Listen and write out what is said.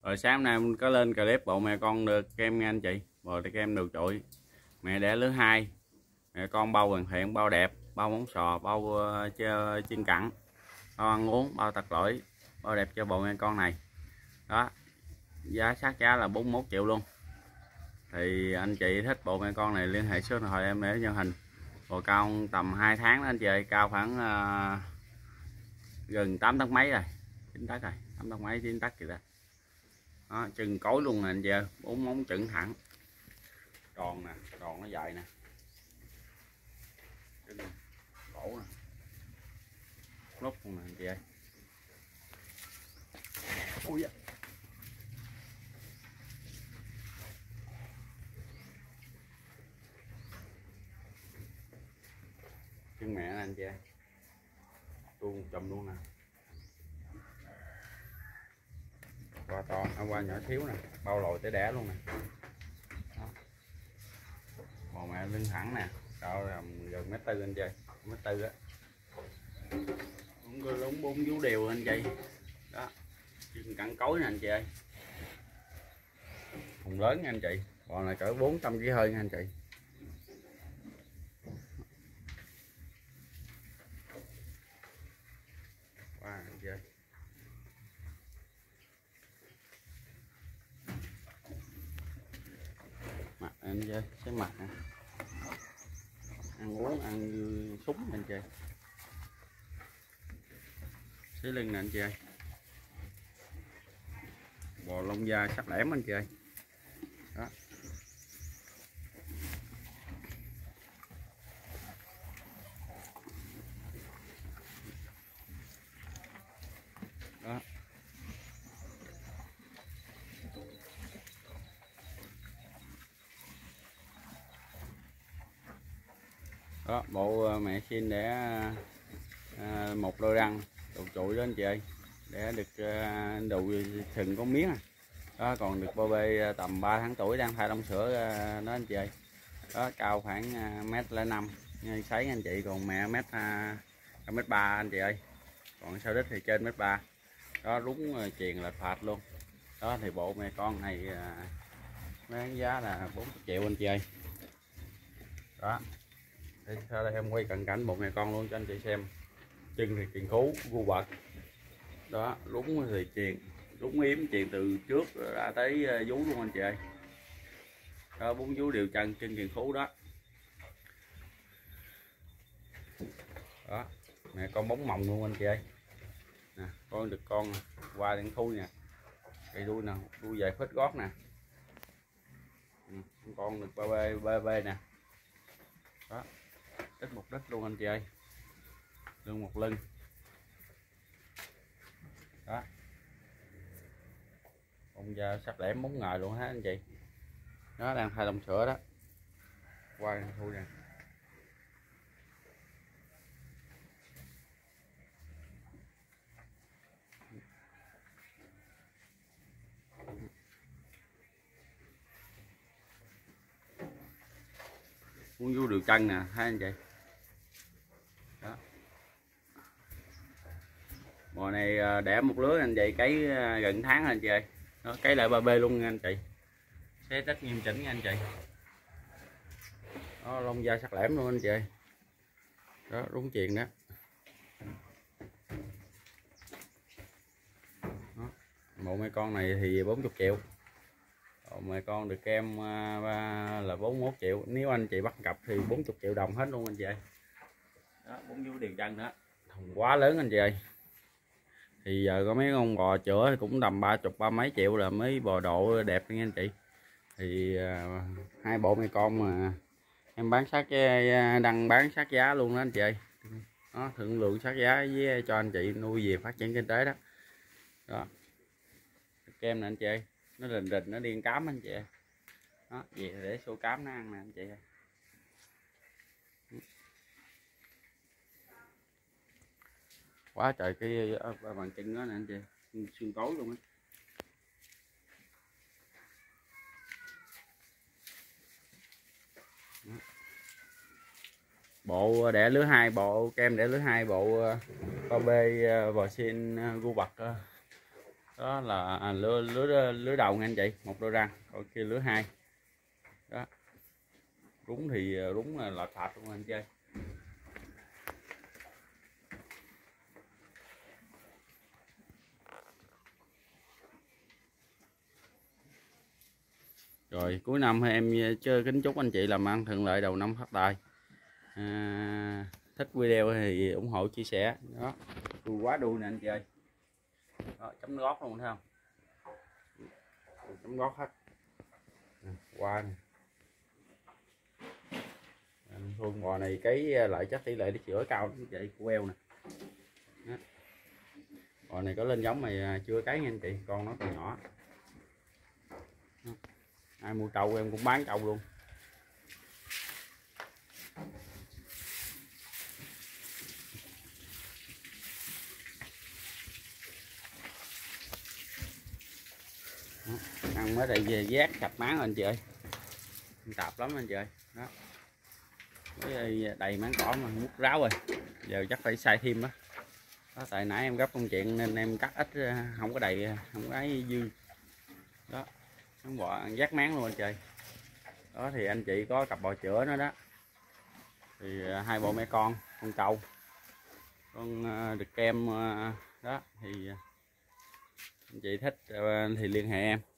Rồi sáng nay em có lên clip bộ mẹ con được kem nha anh chị. Bộ kem được trội. Mẹ đẻ lứa 2. Mẹ con bao hoàn thiện, bao đẹp, bao móng sò, bao chiên cẳng, bao ăn uống, bao tật lỗi, bao đẹp cho bộ mẹ con này. Đó. Giá sát giá là 41 triệu luôn. Thì anh chị thích bộ mẹ con này liên hệ số điện thoại em để nhân hình. Bộ cao tầm 2 tháng đó anh chị ơi, cao khoảng gần 8 tấc mấy rồi. 9 tấc rồi, 8 tấc mấy 9 tấc kìa đó. Đó, chân cối luôn nè anh chị ơi, 4 móng chững thẳng. Tròn nè, tròn nó dài nè. Chân cổ nè. Nút luôn nè anh chị ơi. Ui da. Chân mẹ nè anh chị ơi. Tuôn chùm luôn nè. Qua to, qua nhỏ xíu nè, bao lồi tới đẻ luôn nè. Đó. Bò mẹ lưng thẳng nè, cao gần mét tư anh chị, mét tư á. Cũng lúng 4 vú đều anh chị. Đó. Chân cẳng cối nè anh chị ơi. Hùng lớn nha anh chị, bò này cỡ 400 kg hơi nha anh chị. Wow, anh chị ơi. Mặt anh chị ơi, cái mặt nè. Ăn uống ăn như súng anh chị. Xí lưng nè anh chị ơi. Bò lông da sắc lẻm anh chị ơi. Đó. Đó. Đó, bộ mẹ xin để một đôi răng đồ trụi đó anh chị ơi, để được đầu sừng có miếng. Đó, còn được bao bê tầm 3 tháng tuổi, đang thai đông sữa đó anh chị ơi. Đó, cao khoảng mét 05 sấy anh chị, còn mẹ mét 3 anh chị ơi, còn sau đít thì trên mét 3. Đó, đúng chuyền lệch phạt luôn. Đó thì bộ mẹ con này bán giá là 40 triệu anh chị ơi. Đó. Thì sau đây em quay cận cảnh bộ mẹ con luôn cho anh chị xem. Chân thì chuyền khú gu bật. Đó, đúng thì chuyền đúng yếm, chuyền từ trước ra tới vú luôn anh chị ơi. Đó, 4 vú đều chân, chân chuyền khú đó. Đó, mẹ con bóng mồng luôn anh chị ơi. Nè, con được con qua đen thui nè. Cây đuôi nè, đuôi dài phết gót nè. Con được ba bê nè. Đó, ít một đít luôn anh chị ơi. Lưng một lưng. Đó, con da sắc lẻm móng ngời luôn ha anh chị. Nó đang thai lông sữa đó. Qua đen thui nè. Muốn vô được chân nè thấy anh chị. Đó, bò này đẻ một lứa anh chị, cấy gần tháng anh chị ơi. Nó cấy lại 3B luôn nha anh chị, xé tách nghiêm chỉnh nha anh chị. Đó, lông da sắc lẻm luôn anh chị ơi. Đó, đúng chuyền đó. Đó, bộ mẹ con này thì 40 triệu. Mẹ con được kem là 41 triệu. Nếu anh chị bắt cặp thì 40 triệu đồng hết luôn anh chị ơi. Đó, 4 vú đều chân nữa, thùng quá lớn anh chị ơi. Thì giờ có mấy con bò chữa thì cũng tầm 30 mấy triệu là mấy bò độ đẹp nha anh chị. Thì hai bộ mẹ con mà em bán sát đăng bán sát giá luôn đó anh chị ơi. Đó, thượng lượng sát giá với cho anh chị nuôi về phát triển kinh tế đó. Đó, kem nè anh chị ơi, nó rình rình nó điên cám anh chị ơi. Đó, về để số cám nó ăn nè anh chị ơi. Quá trời cái bàn chân đó nè anh chị, xương tối luôn á. Bộ đẻ lứa 2, bộ kem đẻ lứa 2, bộ ba bê bò xin gu bật Đó là lứa đầu nha anh chị, một đôi răng, còn kia lứa hai. Đó, rúng thì rúng là phạt luôn anh chơi. Rồi cuối năm em chơi kính chúc anh chị làm ăn thuận lợi, đầu năm phát tài. Thích video thì ủng hộ chia sẻ. Đó, đuôi quá đuôi nè anh chị ơi. Đó, chấm gót luôn thấy không, chấm gót hết qua nè. Thương bò này cái lại chắc tỷ lệ đi chữa cao như vậy của eo nè. Đó. Bò này có lên giống mà chưa cái nha anh chị, con nó còn nhỏ. Đó. Ai mua trâu em cũng bán trâu luôn. Đó. Ăn mới đây về giác sạch máng anh chị ơi, tạp lắm anh chị ơi. Đó, mới đầy máng cỏ mà mút ráo rồi, giờ chắc phải xay thêm đó. Đó, tại nãy em gấp công chuyện nên em cắt ít, không có đầy, không có ấy dư. Đó, nó bò giác máng luôn anh chị. Đó thì anh chị có cặp bò chữa nữa đó, thì hai bộ mẹ con trâu, con đực kem. Đó thì anh chị thích thì liên hệ em.